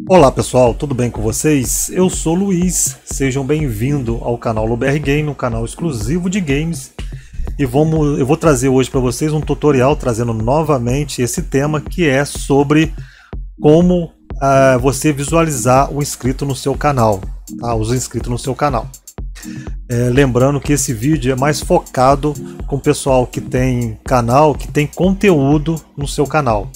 Olá pessoal, tudo bem com vocês? Eu sou o Luiz, sejam bem-vindos ao canal LuBR Game, um canal exclusivo de games. E eu vou trazer hoje para vocês um tutorial trazendo novamente esse tema que é sobre como você visualizar o inscrito no seu canal, tá? Os inscritos no seu canal. Lembrando que esse vídeo é mais focado com o pessoal que tem canal, que tem conteúdo no seu canal.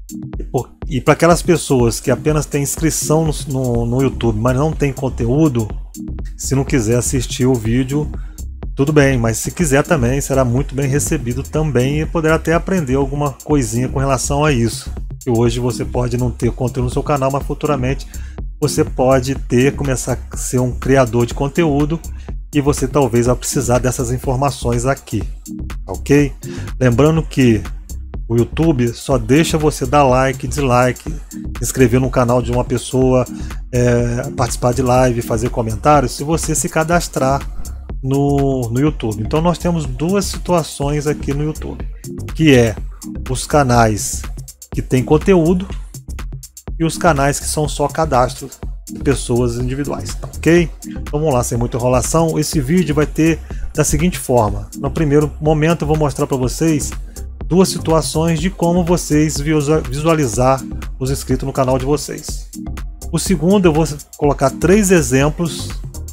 E para aquelas pessoas que apenas têm inscrição no YouTube, mas não tem conteúdo, se não quiser assistir o vídeo, tudo bem, mas se quiser também, será muito bem recebido também e poderá até aprender alguma coisinha com relação a isso. Que hoje você pode não ter conteúdo no seu canal, mas futuramente você pode começar a ser um criador de conteúdo e você talvez vai precisar dessas informações aqui, ok? Lembrando que o YouTube só deixa você dar like, dislike, se inscrever no canal de uma pessoa, participar de live, fazer comentários, se você se cadastrar no YouTube. Então nós temos duas situações aqui no YouTube, que é os canais que tem conteúdo e os canais que são só cadastros de pessoas individuais, tá ok? Então vamos lá, sem muita enrolação. Esse vídeo vai ter da seguinte forma: no primeiro momento eu vou mostrar para vocês duas situações de como vocês visualizar os inscritos no canal de vocês. O segundo eu vou colocar três exemplos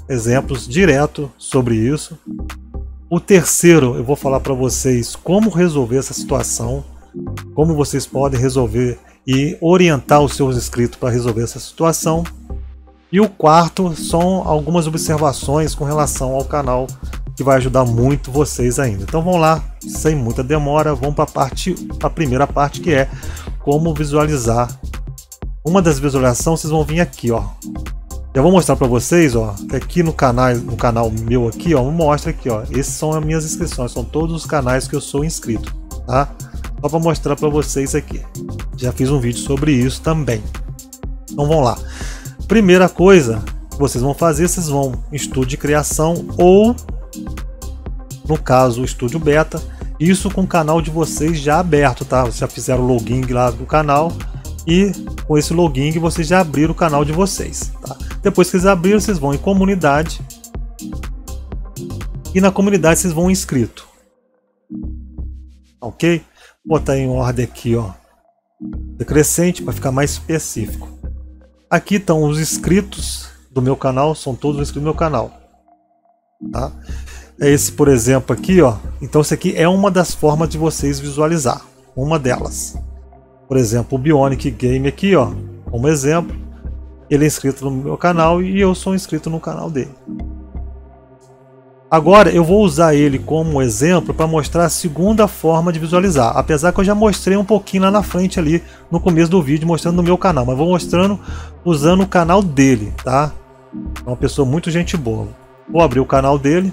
direto sobre isso. O terceiro eu vou falar para vocês como resolver essa situação, como vocês podem resolver e orientar os seus inscritos para resolver essa situação. E o quarto são algumas observações com relação ao canal que vai ajudar muito vocês ainda. Então vamos lá, sem muita demora, vamos para a primeira parte, que é como visualizar. Uma das visualizações vocês vão vir aqui, ó. Eu vou mostrar para vocês, ó, que aqui no canal meu aqui, ó, mostra aqui, ó. Esses são as minhas inscrições, são todos os canais que eu sou inscrito, tá? Só para mostrar para vocês aqui. Já fiz um vídeo sobre isso também. Então vamos lá. Primeira coisa que vocês vão fazer, vocês vão em estúdio de criação ou, no caso, o estúdio beta, isso com o canal de vocês já aberto, tá? Vocês já fizeram o login lá do canal e com esse login vocês já abriram o canal de vocês, tá? Depois que vocês abriram, vocês vão em comunidade e na comunidade vocês vão em inscrito, ok? Vou botar em ordem aqui, ó, decrescente para ficar mais específico. Aqui estão os inscritos do meu canal, são todos os inscritos do meu canal, tá? Esse, por exemplo, aqui, ó. Então isso aqui é uma das formas de vocês visualizar, uma delas. Por exemplo, o Bionic Game aqui, ó, como exemplo, ele é inscrito no meu canal e eu sou inscrito no canal dele. Agora eu vou usar ele como exemplo para mostrar a segunda forma de visualizar, apesar que eu já mostrei um pouquinho lá na frente ali no começo do vídeo mostrando no meu canal, mas vou mostrando usando o canal dele, tá? É uma pessoa muito gente boa. Vou abrir o canal dele.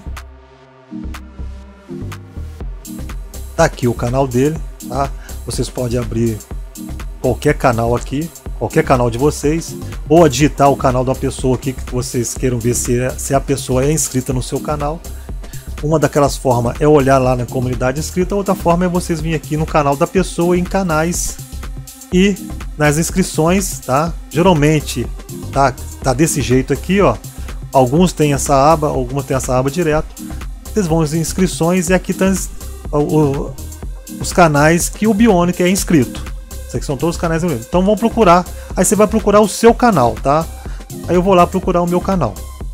Tá aqui o canal dele, tá? Vocês podem abrir qualquer canal aqui, qualquer canal de vocês, ou digitar o canal da pessoa aqui que vocês queiram ver se a pessoa é inscrita no seu canal. Uma daquelas formas é olhar lá na comunidade inscrita, outra forma é vocês virem aqui no canal da pessoa, em canais e nas inscrições, tá? Geralmente tá desse jeito aqui, ó. Alguns têm essa aba, algumas têm essa aba direto. Vocês vão em inscrições e aqui estão os canais que o Bionic é inscrito. Esses aqui são todos os canais. Então vão procurar. Aí você vai procurar o seu canal, tá? Aí eu vou lá procurar o meu canal.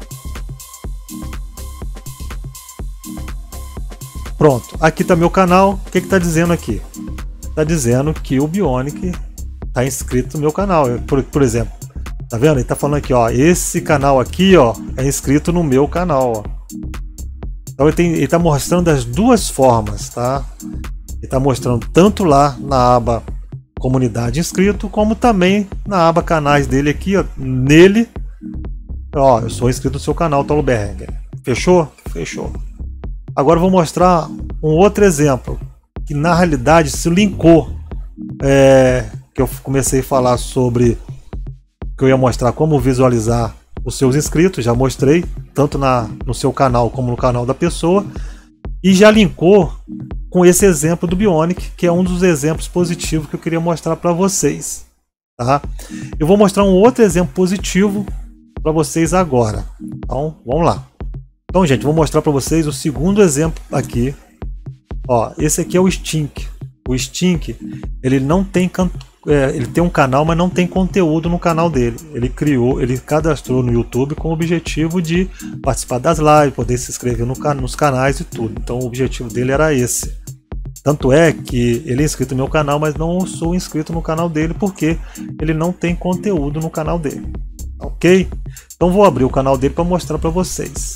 Pronto. Aqui está meu canal. O que está dizendo aqui? Está dizendo que o Bionic está inscrito no meu canal. Por exemplo, tá vendo? Ele está falando aqui, ó. Esse canal aqui, ó, é inscrito no meu canal, ó. Então ele está mostrando das duas formas, tá? Ele está mostrando tanto lá na aba comunidade inscrito, como também na aba canais dele aqui, ó, nele, ó, eu sou inscrito no seu canal, LuBR. Fechou? Fechou. Agora eu vou mostrar um outro exemplo, que na realidade se linkou, que eu comecei a falar sobre, que eu ia mostrar como visualizar os seus inscritos, já mostrei, tanto no seu canal como no canal da pessoa, e já linkou com esse exemplo do Bionic, que é um dos exemplos positivos que eu queria mostrar para vocês. tá? Eu vou mostrar um outro exemplo positivo para vocês agora. Então, vamos lá. Então, gente, vou mostrar para vocês o segundo exemplo aqui. Ó, esse aqui é o Stink. O Stink, ele não tem ele tem um canal, mas não tem conteúdo no canal dele. Ele cadastrou no YouTube com o objetivo de participar das lives, poder se inscrever nos canais e tudo. Então o objetivo dele era esse. Tanto é que ele é inscrito no meu canal, mas não sou inscrito no canal dele porque ele não tem conteúdo no canal dele. Ok? Então vou abrir o canal dele para mostrar para vocês.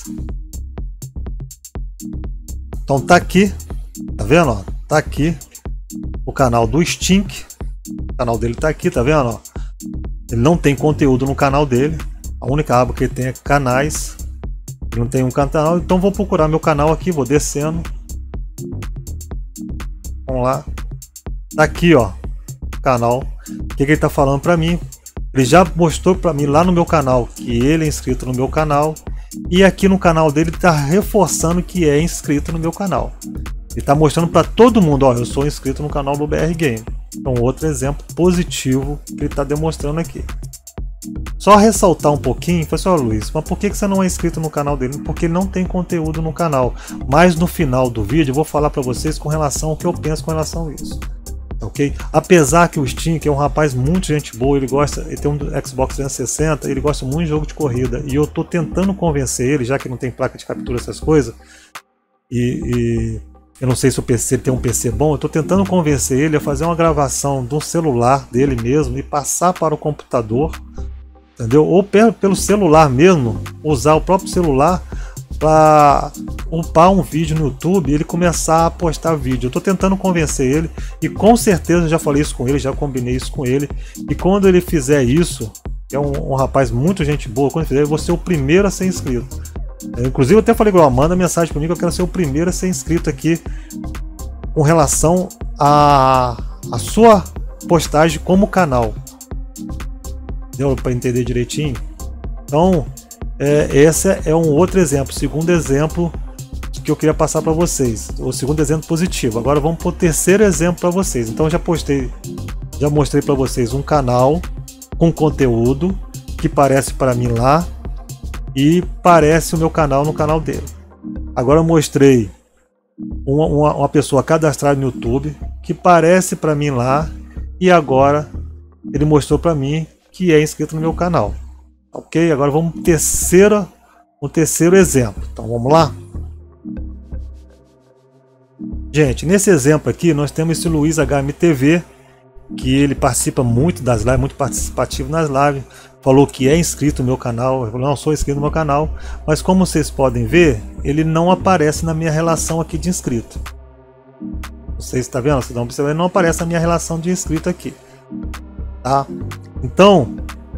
Então tá aqui, tá vendo? Ó? Tá aqui o canal do Stink. O canal dele tá aqui, tá vendo? Ó? Ele não tem conteúdo no canal dele. A única aba que ele tem é canais. Ele não tem um canal, então vou procurar meu canal aqui, vou descendo. Vamos lá. Tá aqui, ó, o canal. O que ele tá falando para mim? Ele já mostrou para mim lá no meu canal que ele é inscrito no meu canal. E aqui no canal dele tá reforçando que é inscrito no meu canal. Ele está mostrando para todo mundo, ó, eu sou inscrito no canal do BR Game. Então, outro exemplo positivo que ele está demonstrando aqui. Só ressaltar um pouquinho, pessoal, Luiz, mas por que você não é inscrito no canal dele? Porque ele não tem conteúdo no canal. Mas no final do vídeo eu vou falar para vocês com relação ao que eu penso com relação a isso. Ok? Apesar que o Stink é um rapaz muito gente boa, ele tem um Xbox 360, ele gosta muito de jogo de corrida. E eu estou tentando convencer ele, já que não tem placa de captura, essas coisas, eu não sei se o PC ele tem um PC bom, eu estou tentando convencer ele a fazer uma gravação do celular dele mesmo e passar para o computador, entendeu? Ou pelo celular mesmo, usar o próprio celular para upar um vídeo no YouTube e ele começar a postar vídeo. Eu estou tentando convencer ele e com certeza eu já falei isso com ele, já combinei isso com ele. E quando ele fizer isso, que é um rapaz muito gente boa, quando ele fizer, eu vou ser o primeiro a ser inscrito. Inclusive eu até falei, manda mensagem para mim que eu quero ser o primeiro a ser inscrito aqui com relação a sua postagem como canal. Deu para entender direitinho? Então, esse é um outro exemplo, segundo exemplo que eu queria passar para vocês. O segundo exemplo positivo. Agora vamos para o terceiro exemplo para vocês. Então já mostrei para vocês um canal com conteúdo que parece para mim lá e parece o meu canal no canal dele. Agora eu mostrei uma pessoa cadastrada no YouTube que parece para mim lá e agora ele mostrou para mim que é inscrito no meu canal. Ok? Agora vamos um terceiro exemplo. Então vamos lá. Gente, nesse exemplo aqui nós temos esse Luiz HMTV, que ele participa muito das lives, muito participativo nas lives. Falou que é inscrito no meu canal. Eu falei, não sou inscrito no meu canal, mas como vocês podem ver, ele não aparece na minha relação aqui de inscrito. Vocês estão vendo? Vocês estão observando? Ele não aparece na minha relação de inscrito aqui. Tá? Então,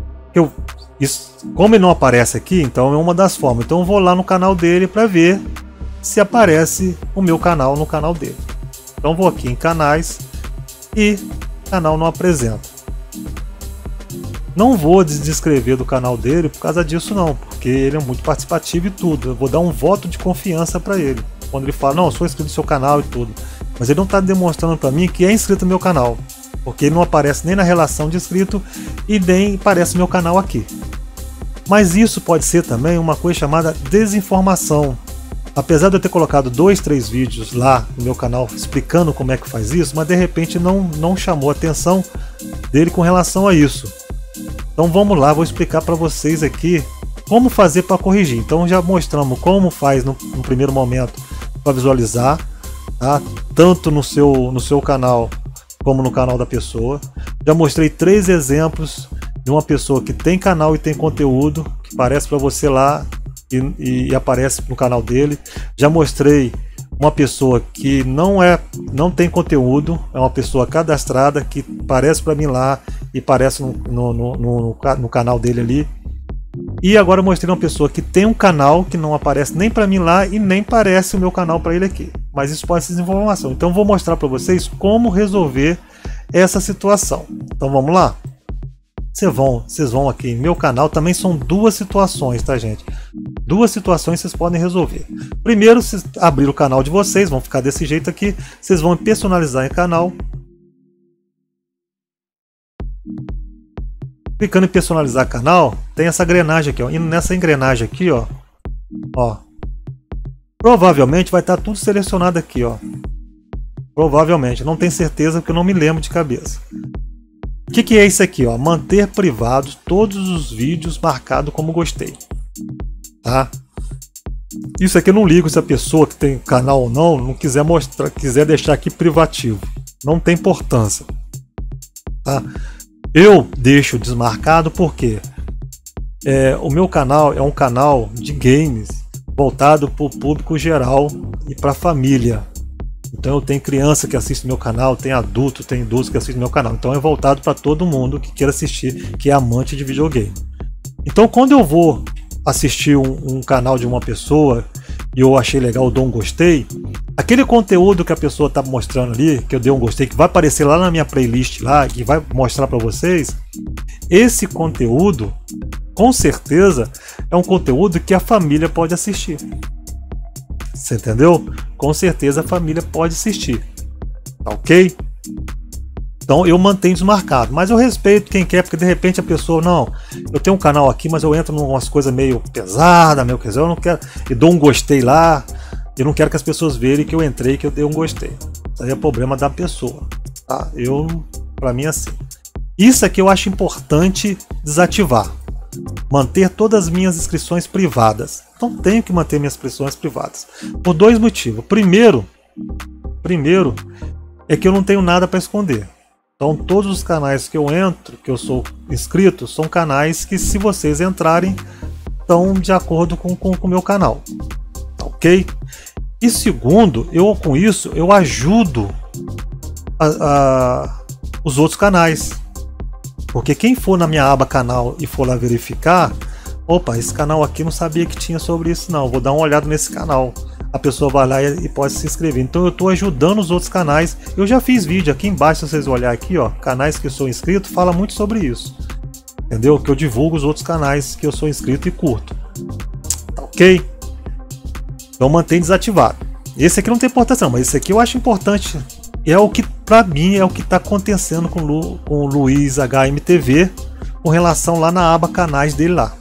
como ele não aparece aqui, então é uma das formas. Então eu vou lá no canal dele para ver se aparece o meu canal no canal dele. Então vou aqui em canais e canal não apresenta. Não vou desescrever do canal dele por causa disso não, porque ele é muito participativo e tudo. Eu vou dar um voto de confiança para ele. Quando ele fala, não, eu sou inscrito no seu canal e tudo. Mas ele não está demonstrando para mim que é inscrito no meu canal. Porque ele não aparece nem na relação de inscrito e nem aparece no meu canal aqui. Mas isso pode ser também uma coisa chamada desinformação. Apesar de eu ter colocado 2, 3 vídeos lá no meu canal explicando como é que faz isso, mas de repente não chamou a atenção dele com relação a isso. Então vamos lá, vou explicar para vocês aqui como fazer para corrigir. Então já mostramos como faz no primeiro momento para visualizar, tá? Tanto no seu canal como no canal da pessoa. Já mostrei 3 exemplos de uma pessoa que tem canal e tem conteúdo, que aparece para você lá e aparece no canal dele. Já mostrei uma pessoa que não tem conteúdo, é uma pessoa cadastrada que aparece para mim lá e aparece no canal dele ali. E agora eu mostrei uma pessoa que tem um canal que não aparece nem para mim lá e nem aparece o meu canal para ele aqui. Mas isso pode ser desinformação. Então eu vou mostrar para vocês como resolver essa situação. Então vamos lá? Vocês vão aqui em meu canal, também são 2 situações, tá gente? 2 situações vocês podem resolver. Primeiro, vocês abrir o canal de vocês, vão ficar desse jeito aqui. Vocês vão personalizar em canal. Clicando em personalizar canal, tem essa engrenagem aqui, ó. E nessa engrenagem aqui, ó, provavelmente vai estar tudo selecionado aqui, ó. Provavelmente, não tenho certeza porque eu não me lembro de cabeça. O que é isso aqui, ó? Manter privados todos os vídeos marcados como gostei, tá? Isso aqui eu não ligo se a pessoa que tem canal ou não quiser mostrar, quiser deixar aqui privativo, não tem importância, tá? Eu deixo desmarcado porque o meu canal é um canal de games voltado para o público geral e para a família. Então eu tenho criança que assiste meu canal, tem adulto, tem idoso que assiste meu canal. Então é voltado para todo mundo que queira assistir, que é amante de videogame. Então quando eu vou assistir um canal de uma pessoa e eu achei legal, eu dou um gostei, aquele conteúdo que a pessoa está mostrando ali, que eu dei um gostei, que vai aparecer lá na minha playlist lá, que vai mostrar para vocês, esse conteúdo, com certeza, é um conteúdo que a família pode assistir. Você entendeu? Com certeza a família pode assistir. Tá ok? Então eu mantenho desmarcado. Mas eu respeito quem quer, porque de repente a pessoa, não, eu tenho um canal aqui, mas eu entro em umas coisas meio pesadas, meio que eu não quero, e dou um gostei lá, eu não quero que as pessoas vejam que eu entrei, que eu dei um gostei. Isso aí é problema da pessoa. Tá? Pra mim é assim. Isso aqui eu acho importante desativar. Manter todas as minhas inscrições privadas. Então tenho que manter minhas inscrições privadas. Por dois motivos. Primeiro é que eu não tenho nada para esconder. Então todos os canais que eu entro, que eu sou inscrito, são canais que, se vocês entrarem, estão de acordo com o meu canal. Ok? E segundo, com isso eu ajudo os outros canais. Porque quem for na minha aba canal e for lá verificar, opa, esse canal aqui não sabia que tinha sobre isso não, vou dar uma olhada nesse canal. A pessoa vai lá e pode se inscrever. Então eu estou ajudando os outros canais. Eu já fiz vídeo aqui embaixo, se vocês olharem aqui, ó, canais que eu sou inscrito, fala muito sobre isso. Entendeu? Que eu divulgo os outros canais que eu sou inscrito e curto. Tá ok? Então mantém desativado. Esse aqui não tem importância não, mas esse aqui eu acho importante. É o que, pra mim, é o que está acontecendo com o Luiz HMTV com relação lá na aba canais dele lá.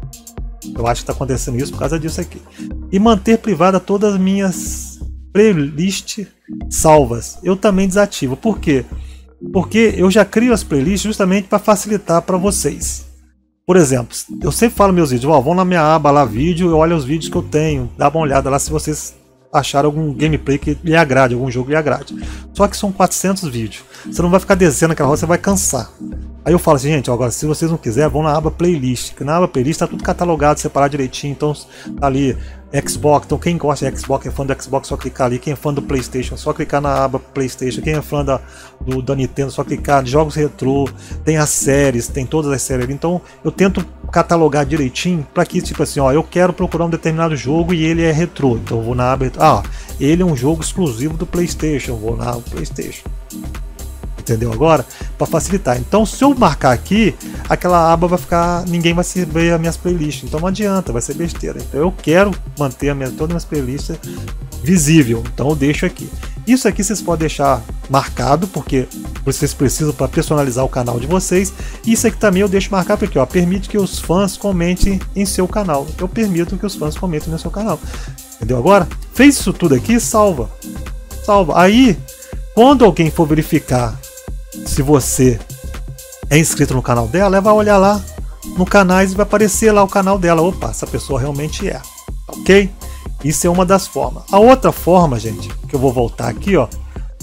Eu acho que está acontecendo isso por causa disso aqui. E manter privada todas as minhas playlists salvas. Eu também desativo. Por quê? Porque eu já crio as playlists justamente para facilitar para vocês. Por exemplo, eu sempre falo meus vídeos, vão na minha aba lá, vídeo, eu olho os vídeos que eu tenho, dá uma olhada lá se vocês achar algum gameplay que lhe agrade, algum jogo lhe agrade. Só que são 400 vídeos. Você não vai ficar descendo aquela roda, você vai cansar. Aí eu falo assim, gente, agora se vocês não quiserem, vão na aba playlist, que na aba playlist tá tudo catalogado, separado direitinho, então tá ali Xbox, então quem gosta de Xbox, é fã do Xbox, só clicar ali, quem é fã do PlayStation, só clicar na aba PlayStation, quem é fã da Nintendo, só clicar, jogos retrô, tem as séries, tem todas as séries ali, então eu tento catalogar direitinho, para que tipo assim, ó, eu quero procurar um determinado jogo e ele é retrô, então eu vou na aba, ele é um jogo exclusivo do PlayStation, eu vou na aba PlayStation. Entendeu agora? Para facilitar. Então, se eu marcar aqui, aquela aba vai ficar, ninguém vai ver as minhas playlists. Então não adianta, vai ser besteira. Então eu quero manter todas as minhas playlists visível. Então eu deixo aqui. Isso aqui vocês podem deixar marcado, porque vocês precisam para personalizar o canal de vocês. Isso aqui também eu deixo marcado porque, ó, permite que os fãs comentem em seu canal. Eu permito que os fãs comentem no seu canal. Entendeu agora? Fez isso tudo aqui, salva. Salva. Aí, quando alguém for verificar se você é inscrito no canal dela, ela vai olhar lá no canais e vai aparecer lá o canal dela. Opa, essa pessoa realmente é. Ok? Isso é uma das formas. A outra forma, gente, que eu vou voltar aqui, ó,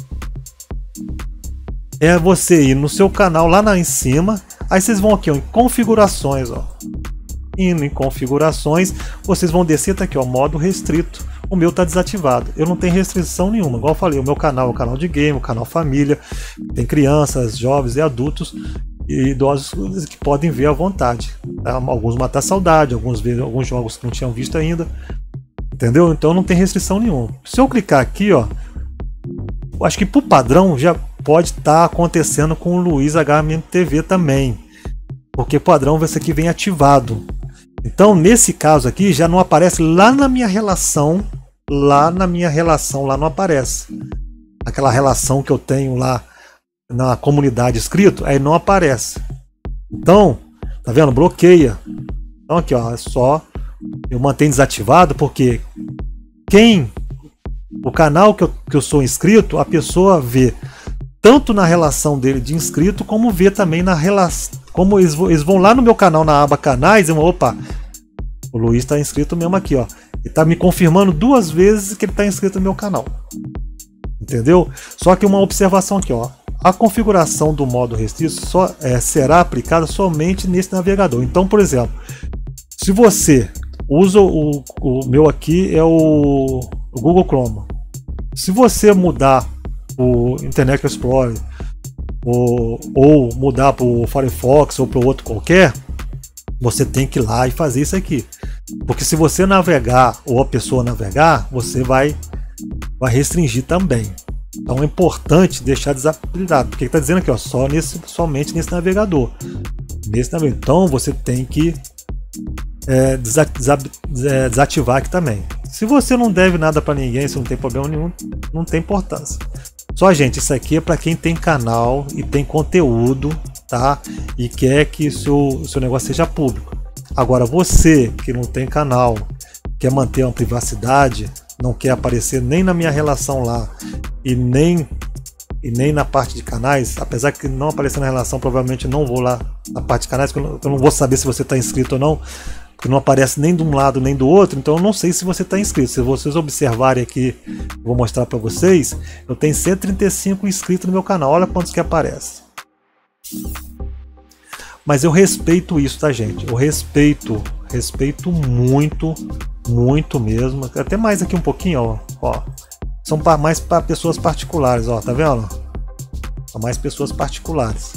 é você ir no seu canal lá em cima. Aí vocês vão aqui, ó, em configurações, ó. Indo em configurações, vocês vão descer, tá aqui, ó, modo restrito. O meu tá desativado. Eu não tenho restrição nenhuma. Igual eu falei, o meu canal é o canal de game, o canal família. Tem crianças, jovens e adultos e idosos que podem ver à vontade. Alguns matar a saudade, alguns ver alguns jogos que não tinham visto ainda. Entendeu? Então não tem restrição nenhuma. Se eu clicar aqui, ó, acho que por padrão já pode estar acontecendo com o Luiz HMTV também. Porque padrão esse aqui vem ativado. Então nesse caso aqui já não aparece lá na minha relação. Lá não aparece. Aquela relação que eu tenho lá na comunidade inscrito, aí não aparece. Então, Tá vendo? Bloqueia. Então aqui, ó, é só eu mantenho desativado, porque o canal que eu sou inscrito, a pessoa vê tanto na relação dele de inscrito, como vê também na relação, como eles vão lá no meu canal, na aba canais, e vão, opa, o Luiz está inscrito mesmo aqui, ó. Ele está me confirmando 2 vezes que ele está inscrito no meu canal. Entendeu? Só que uma observação aqui, ó. A configuração do modo restrito será aplicada somente nesse navegador. Então, por exemplo, se você usa o meu aqui é o Google Chrome. Se você mudar o Internet Explorer ou mudar para o Firefox ou para o outro qualquer, você tem que ir lá e fazer isso aqui. Porque se você navegar ou a pessoa navegar, você vai restringir também. Então é importante deixar desabilitado, porque está dizendo aqui, ó, somente nesse navegador. Então você tem que desativar aqui também. Se você não deve nada para ninguém, se não tem problema nenhum, não tem importância. Só, gente, isso aqui é para quem tem canal e tem conteúdo, tá? E quer que o seu negócio seja público. Agora, você que não tem canal, quer manter uma privacidade, não quer aparecer nem na minha relação lá e nem na parte de canais, apesar que não aparecer na relação, provavelmente não vou lá na parte de canais, porque eu não vou saber se você está inscrito ou não, porque não aparece nem de um lado nem do outro, então eu não sei se você está inscrito. Se vocês observarem aqui, vou mostrar para vocês, eu tenho 135 inscritos no meu canal, olha quantos que aparece. Mas eu respeito isso, tá, gente? Eu respeito muito, muito mesmo. Até mais aqui um pouquinho, ó. São mais para pessoas particulares, ó, tá vendo? São mais pessoas particulares.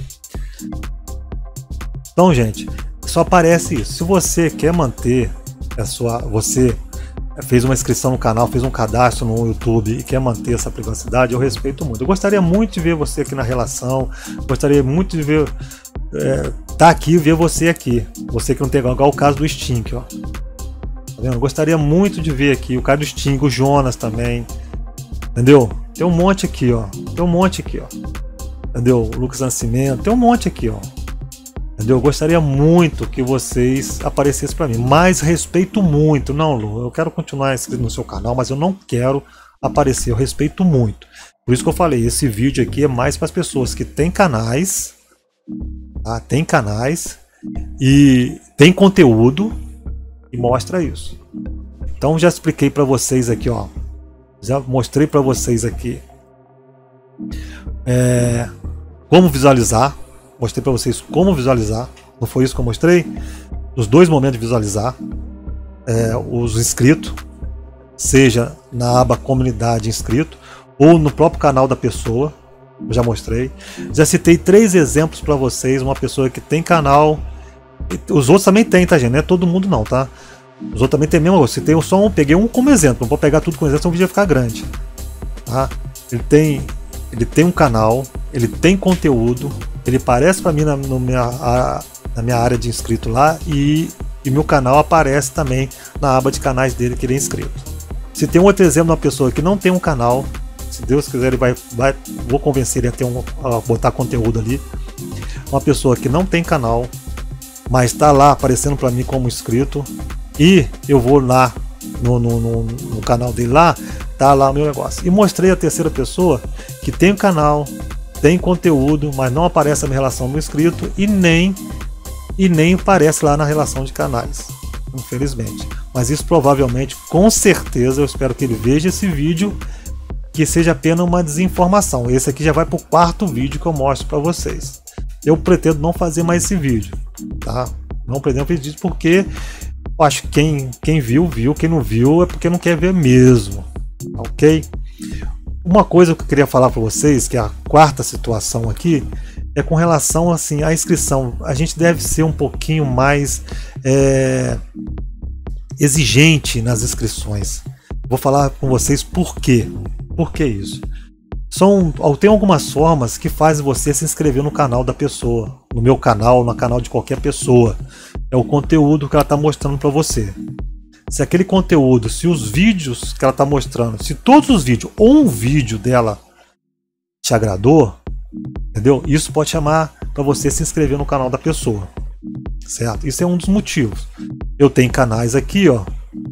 Então, gente, só aparece isso. Se você quer manter você fez uma inscrição no canal, fez um cadastro no YouTube e quer manter essa privacidade, eu respeito muito. Eu gostaria muito de ver você aqui na relação, gostaria muito de ver tá aqui e ver você aqui. Você que não tem, igual o caso do Stink, ó. Tá vendo? Eu gostaria muito de ver aqui o caso do Stink, o Jonas também. Entendeu? Tem um monte aqui, ó. Tem um monte aqui, ó. Entendeu? O Lucas Nascimento, tem um monte aqui, ó. Entendeu? Eu gostaria muito que vocês aparecessem para mim, mas respeito muito. Não, Lu, eu quero continuar inscrito no seu canal, mas eu não quero aparecer. Eu respeito muito. Por isso que eu falei, esse vídeo aqui é mais para as pessoas que têm canais, tá? Tem canais e tem conteúdo e mostra isso. Então já expliquei para vocês aqui, ó. Já mostrei para vocês aqui como visualizar. Mostrei para vocês como visualizar. Não foi isso que eu mostrei? Os 2 momentos de visualizar os inscritos, seja na aba comunidade inscrito ou no próprio canal da pessoa. Eu já mostrei. Já citei 3 exemplos para vocês. Uma pessoa que tem canal, os outros também tem, tá, gente? Não é todo mundo não, tá? Os outros também tem mesmo. Eu citei só um, peguei um como exemplo. Não vou pegar tudo como exemplo, senão o vídeo vai ficar grande, tá? Ele tem um canal, ele tem conteúdo, ele aparece para mim na minha área de inscrito lá e meu canal aparece também na aba de canais dele que ele é inscrito. Se tem um outro exemplo de uma pessoa que não tem um canal, se Deus quiser ele vou convencer ele a botar conteúdo ali. Uma pessoa que não tem canal, mas está lá aparecendo para mim como inscrito, e eu vou lá no canal dele lá, tá lá o meu negócio. E mostrei a terceira pessoa que tem um canal, tem conteúdo, mas não aparece na minha relação do inscrito e nem aparece lá na relação de canais, infelizmente. Mas isso provavelmente, com certeza, eu espero que ele veja esse vídeo, que seja apenas uma desinformação. Esse aqui já vai para o 4º vídeo que eu mostro para vocês. Eu pretendo não fazer mais esse vídeo, tá? Não pretendo fazer isso porque eu acho que quem viu, quem não viu é porque não quer ver mesmo, ok? Uma coisa que eu queria falar para vocês, que é a 4ª situação aqui, é com relação assim à inscrição. A gente deve ser um pouquinho mais exigente nas inscrições. Vou falar com vocês por quê. Por que isso? Tem algumas formas que fazem você se inscrever no canal da pessoa, no meu canal, no canal de qualquer pessoa. É o conteúdo que ela está mostrando para você. Se aquele conteúdo, se os vídeos que ela está mostrando, se todos os vídeos ou um vídeo dela te agradou, entendeu? Isso pode chamar para você se inscrever no canal da pessoa. certo? Isso é um dos motivos. Eu tenho canais aqui, ó.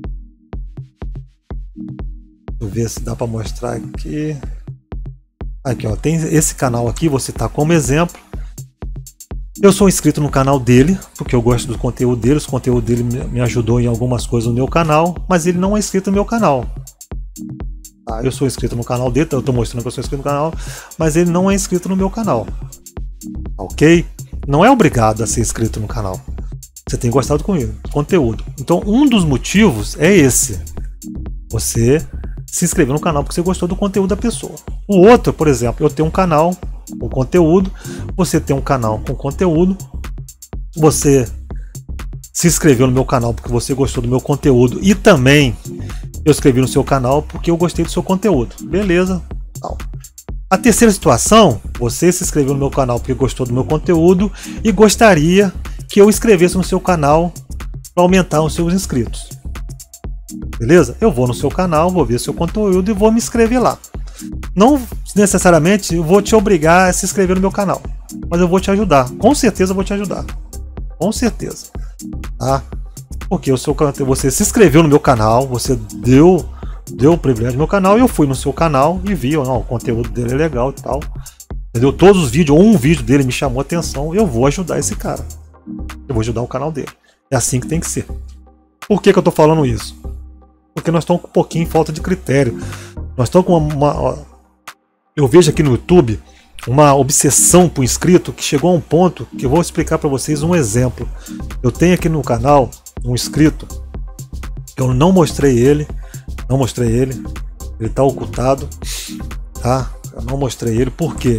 Deixa eu ver se dá para mostrar aqui. Aqui, ó, tem esse canal aqui, vou citar como exemplo. Eu sou inscrito no canal dele, porque eu gosto do conteúdo dele. O conteúdo dele me ajudou em algumas coisas no meu canal, mas ele não é inscrito no meu canal. Tá, eu sou inscrito no canal dele, eu estou mostrando que eu sou inscrito no canal, mas ele não é inscrito no meu canal. Ok? Não é obrigado a ser inscrito no canal. Você tem gostado do conteúdo. Então, um dos motivos é esse. Você se inscrever no canal porque você gostou do conteúdo da pessoa. O outro, por exemplo, eu tenho um canal com conteúdo, você tem um canal com conteúdo, você se inscreveu no meu canal porque você gostou do meu conteúdo e também eu escrevi no seu canal porque eu gostei do seu conteúdo. Beleza? Não. A terceira situação, você se inscreveu no meu canal porque gostou do meu conteúdo e gostaria que eu escrevesse no seu canal para aumentar os seus inscritos. Beleza? Eu vou no seu canal, vou ver seu conteúdo e vou me inscrever lá. Não necessariamente eu vou te obrigar a se inscrever no meu canal, mas eu vou te ajudar. Com certeza eu vou te ajudar. Com certeza. Tá? Porque você se inscreveu no meu canal, você deu o privilégio no meu canal e eu fui no seu canal e vi, ó, o conteúdo dele é legal e tal. Entendeu? Todos os vídeos, ou um vídeo dele me chamou a atenção, eu vou ajudar esse cara. Eu vou ajudar o canal dele. É assim que tem que ser. Por que eu tô falando isso? Porque nós estamos com um pouquinho em falta de critério. Nós estamos com eu vejo aqui no YouTube uma obsessão por inscrito que chegou a um ponto que eu vou explicar para vocês um exemplo. Eu tenho aqui no canal um inscrito, eu não mostrei ele, ele está ocultado, tá? Eu não mostrei ele porque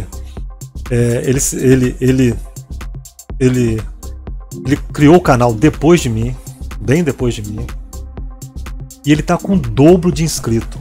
ele criou o canal depois de mim, bem depois de mim, e ele está com o dobro de inscrito.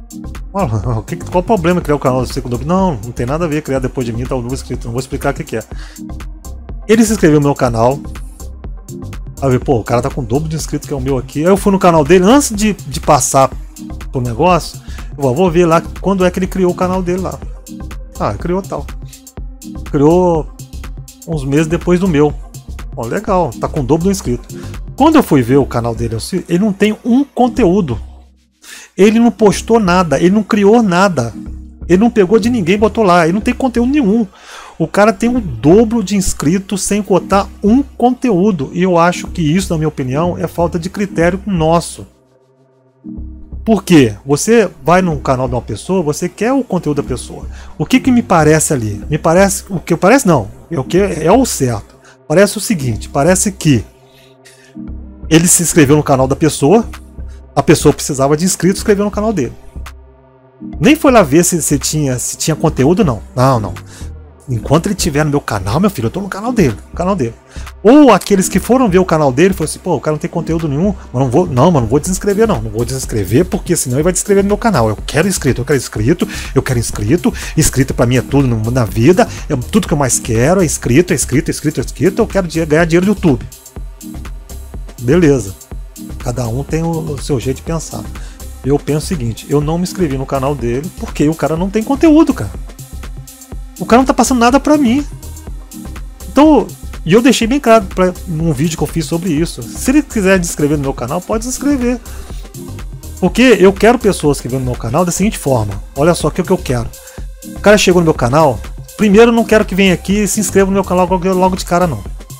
Qual o problema criar o canal do dobro? Não tem nada a ver criar depois de mim, tá o dobro inscrito. Não vou explicar o que é. Ele se inscreveu no meu canal. Aí eu vi, pô, o cara tá com o dobro de inscrito que é o meu aqui. Aí eu fui no canal dele, antes de passar pro negócio, eu vou ver lá quando é que ele criou o canal dele lá. Ah, criou tal. Criou uns meses depois do meu. Ó, legal, tá com o dobro do inscrito. Quando eu fui ver o canal dele, ele não tem um conteúdo. Ele não postou nada, ele não criou nada. Ele não pegou de ninguém e botou lá. Ele não tem conteúdo nenhum. O cara tem o dobro de inscritos sem botar um conteúdo. E eu acho que isso, na minha opinião, é falta de critério nosso. Por quê? Você vai num canal de uma pessoa, você quer o conteúdo da pessoa. O que me parece ali? Me parece... O que parece não. O que é o certo. Parece o seguinte. Parece que ele se inscreveu no canal da pessoa. A pessoa precisava de inscritos, escreveu no canal dele. Nem foi lá ver se tinha conteúdo, não. Não. Enquanto ele estiver no meu canal, meu filho, eu tô no canal dele. Ou aqueles que foram ver o canal dele, falaram assim, pô, o cara não tem conteúdo nenhum, mas não vou desinscrever não. Não vou desinscrever porque senão ele vai desinscrever no meu canal. Eu quero inscrito. Inscrito pra mim é tudo na vida. É tudo que eu mais quero, é inscrito. Eu quero ganhar dinheiro no YouTube. Beleza. Cada um tem o seu jeito de pensar. Eu penso o seguinte, eu não me inscrevi no canal dele porque o cara não tem conteúdo, cara. O cara não tá passando nada pra mim. Então, e eu deixei bem claro num vídeo que eu fiz sobre isso. Se ele quiser se inscrever no meu canal, pode se inscrever. Porque eu quero pessoas que vêm no meu canal da seguinte forma. Olha só o que eu quero. O cara chegou no meu canal, primeiro eu não quero que venha aqui e se inscreva no meu canal logo de cara não.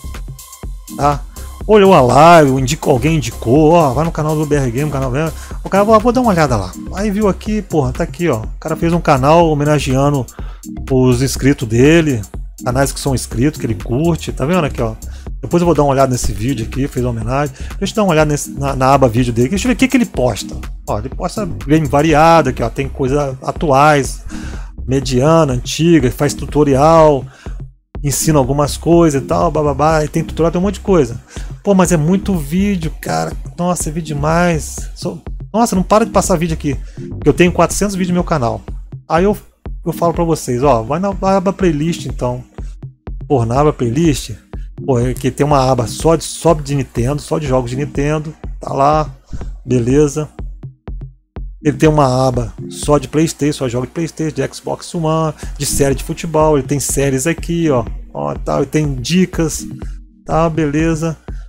Tá? Olhou a live, alguém indicou, ó, vai no canal do BR Game, o cara vou dar uma olhada lá. Aí viu aqui, porra, tá aqui, ó. O cara fez um canal homenageando os inscritos dele, canais que são inscritos, que ele curte, tá vendo aqui, ó. Depois eu vou dar uma olhada nesse vídeo aqui, fez uma homenagem. Deixa eu dar uma olhada na aba vídeo dele, deixa eu ver o que ele posta. Ó, ele posta game variado aqui, ó, tem coisas atuais, mediana, antiga, faz tutorial, ensina algumas coisas e tal, bababá, e tem tutorial, tem um monte de coisa. Pô, mas é muito vídeo, cara. Nossa, é vídeo demais. Nossa, não para de passar vídeo aqui. Eu tenho 400 vídeos no meu canal. Aí eu falo pra vocês, ó, vai na aba playlist então. Pô, na aba playlist, pô, aqui tem uma aba só de Nintendo, só de jogos de Nintendo. Tá lá, beleza. Ele tem uma aba só de PlayStation, só jogos de PlayStation, de Xbox One, de série de futebol. Ele tem séries aqui, ó, tá, ele tem dicas, tá, beleza.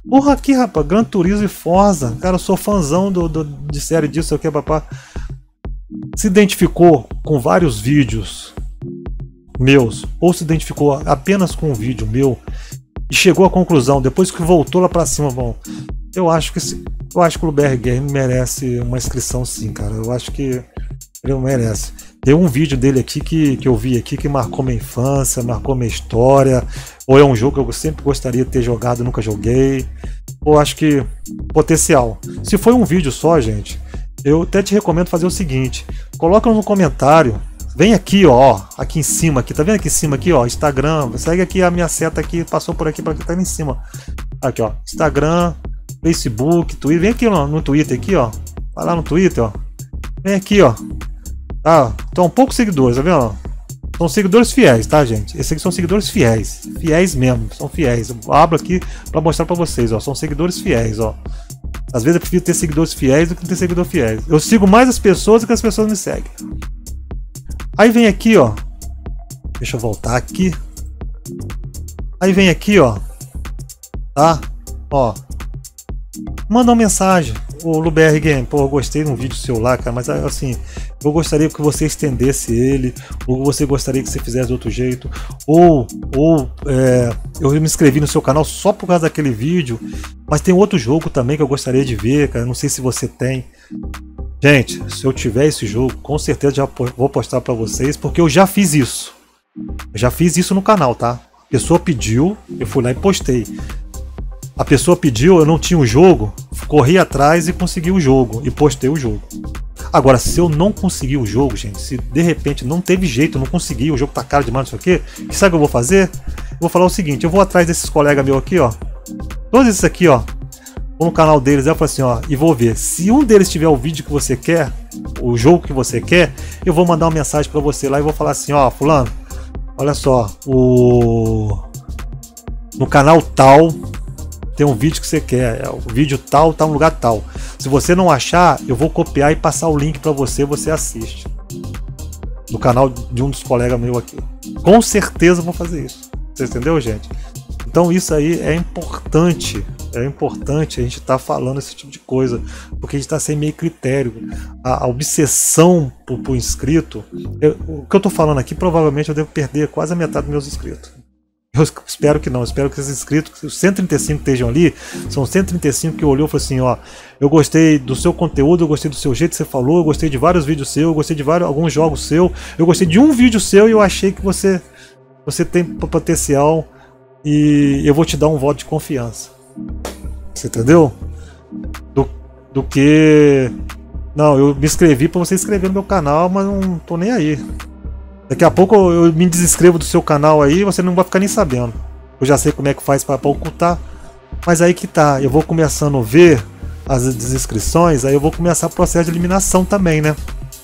Porra, aqui, rapaz, Gran Turismo e Forza. Cara, eu sou fãzão de série disso, sei o que, papá. Se identificou com vários vídeos meus, ou se identificou apenas com um vídeo meu e chegou à conclusão, depois que voltou lá pra cima, bom, eu acho que o BR Game merece uma inscrição sim, cara. Eu acho que ele merece. Tem um vídeo dele aqui que eu vi aqui que marcou minha infância, marcou minha história, ou é um jogo que eu sempre gostaria de ter jogado, nunca joguei. Eu acho que potencial. Se foi um vídeo só, gente, eu até te recomendo fazer o seguinte: coloca no comentário, vem aqui, ó, aqui em cima, aqui, tá vendo aqui em cima aqui, ó, Instagram, segue aqui a minha seta aqui, passou por aqui para aqui, tá ali em cima. Aqui, ó, Instagram, Facebook, Twitter, vem aqui no Twitter aqui, ó. Vai lá no Twitter, ó. Vem aqui, ó. Tá, então poucos seguidores, tá vendo? São seguidores fiéis, tá, gente? Esses aqui são seguidores fiéis. Fiéis mesmo, são fiéis. Eu abro aqui pra mostrar pra vocês, ó. São seguidores fiéis, ó. Às vezes eu prefiro ter seguidores fiéis do que ter seguidor fiéis. Eu sigo mais as pessoas do que as pessoas me seguem. Aí vem aqui, ó. Deixa eu voltar aqui. Aí vem aqui, ó. Tá? Ó. Manda uma mensagem. Ô, LuBR Game, pô, eu gostei de um vídeo seu lá, cara, mas assim, eu gostaria que você estendesse ele, ou você gostaria que você fizesse de outro jeito, ou eu me inscrevi no seu canal só por causa daquele vídeo, mas tem outro jogo também que eu gostaria de ver, cara, não sei se você tem. Gente, se eu tiver esse jogo, com certeza já vou postar pra vocês, porque eu já fiz isso. Eu já fiz isso no canal, tá? A pessoa pediu, eu fui lá e postei. A pessoa pediu, eu não tinha o jogo, corri atrás e consegui o jogo, e postei o jogo. Agora, se eu não conseguir o jogo, gente, se de repente não teve jeito, eu não consegui, o jogo tá caro demais, não sei o que sabe o que eu vou fazer? Eu vou falar o seguinte: eu vou atrás desses colegas meus aqui, ó, todos esses aqui, ó, vou no canal deles, eu falo assim, ó, e vou ver, se um deles tiver o vídeo que você quer, o jogo que você quer, eu vou mandar uma mensagem pra você lá e vou falar assim, ó, fulano, olha só, no canal tal tem um vídeo que você quer, o vídeo tal tá no lugar tal. Se você não achar, eu vou copiar e passar o link para você, você assiste. No canal de um dos colegas meus aqui. Com certeza eu vou fazer isso. Você entendeu, gente? Então isso aí é importante. É importante a gente estar falando esse tipo de coisa, porque a gente está sem meio critério. A obsessão por inscrito. O que eu estou falando aqui, provavelmente eu devo perder quase a metade dos meus inscritos. Eu espero que não, espero que esses inscritos, os 135 que estejam ali, são 135 que olhou e falou assim, ó, eu gostei do seu conteúdo, eu gostei do seu jeito que você falou, eu gostei de vários vídeos seus, eu gostei de alguns jogos seus, eu gostei de um vídeo seu e eu achei que você tem potencial e eu vou te dar um voto de confiança. Você entendeu? Do que... Não, eu me inscrevi para você inscrever no meu canal, mas não tô nem aí. Daqui a pouco eu me desinscrevo do seu canal aí e você não vai ficar nem sabendo. Eu já sei como é que faz para ocultar. Mas aí que tá, eu vou começando a ver as desinscrições, aí eu vou começar o processo de eliminação também, né?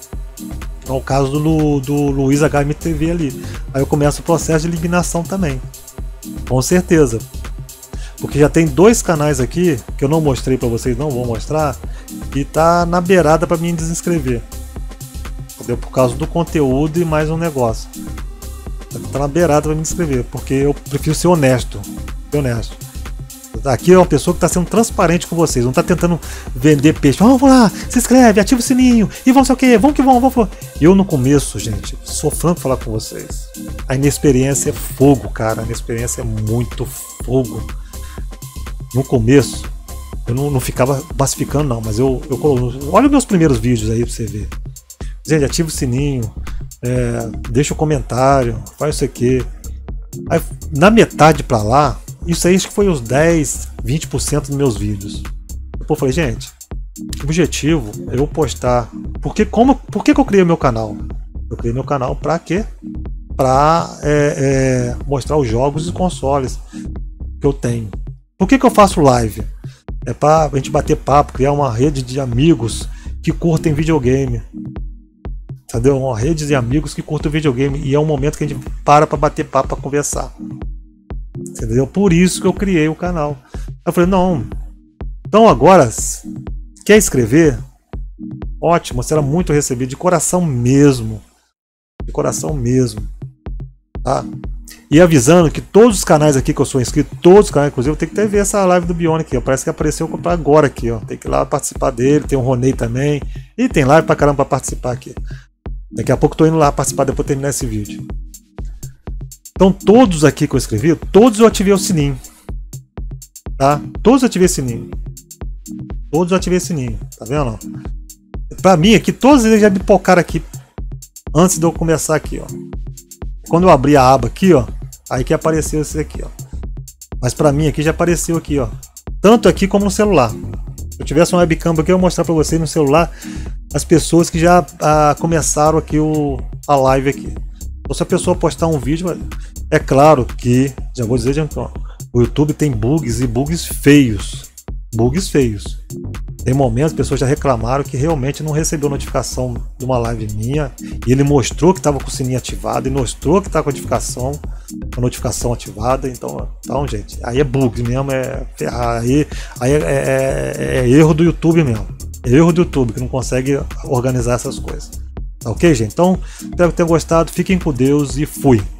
É o caso do Luiz HMTV ali. Aí eu começo o processo de eliminação também. Com certeza. Porque já tem dois canais aqui, que eu não mostrei para vocês, não vou mostrar, e tá na beirada para mim desinscrever. Por causa do conteúdo e mais um negócio. Tá na beirada para me inscrever, porque eu prefiro ser honesto. Aqui é uma pessoa que está sendo transparente com vocês, não está tentando vender peixe. Vamos lá, se inscreve, ativa o sininho e vamos sei o que, vamos que vamos. Eu no começo, gente, sou franco falar com vocês. A inexperiência é fogo, cara. A inexperiência é muito fogo. No começo, eu não ficava massificando, não, mas eu olha os meus primeiros vídeos aí para você ver. Gente, ativa o sininho, deixa o comentário, faz isso aqui. Aí, na metade pra lá, isso aí acho que foi uns 10, 20% dos meus vídeos. Depois eu falei, gente, o objetivo é eu postar. Por que eu criei meu canal? Eu criei meu canal pra quê? Pra mostrar os jogos e consoles que eu tenho. Por que eu faço live? É pra gente bater papo, criar uma rede de amigos que curtem videogame. Entendeu? Uma rede de amigos que curtem videogame. E é um momento que a gente para bater papo, para conversar. Entendeu? Por isso que eu criei o canal. Eu falei, não. Então agora, quer escrever? Ótimo, será muito recebido. De coração mesmo. De coração mesmo. Tá? E avisando que todos os canais aqui que eu sou inscrito, todos os canais, inclusive, eu tenho que ver essa live do Bione aqui, ó. Parece que apareceu agora aqui, ó. Tem que ir lá participar dele, tem o Ronei também. E tem live pra caramba pra participar aqui. Daqui a pouco eu tô indo lá participar depois de terminar esse vídeo. Então todos aqui que eu escrevi, todos eu ativei o sininho. Tá? Todos eu ativei o sininho. Todos eu ativei o sininho, tá vendo? Pra mim aqui, todos eles já me pipocaram aqui antes de eu começar aqui, ó. Quando eu abri a aba aqui, ó, aí que apareceu esse aqui, ó. Mas pra mim aqui já apareceu aqui, ó. Tanto aqui como no celular. Se eu tivesse uma webcam aqui, eu vou mostrar pra vocês no celular as pessoas que já começaram aqui a live aqui. Então, se a pessoa postar um vídeo, é claro que, já vou dizer de antemão, o YouTube tem bugs e bugs feios. Bugs feios. Tem momentos, as pessoas já reclamaram que realmente não recebeu notificação de uma live minha. E ele mostrou que estava com o sininho ativado e mostrou que está com a notificação ativada. Então, gente, aí é bug mesmo, aí é erro do YouTube mesmo. É erro do YouTube que não consegue organizar essas coisas. Tá ok, gente? Então, espero que tenham gostado. Fiquem com Deus e fui!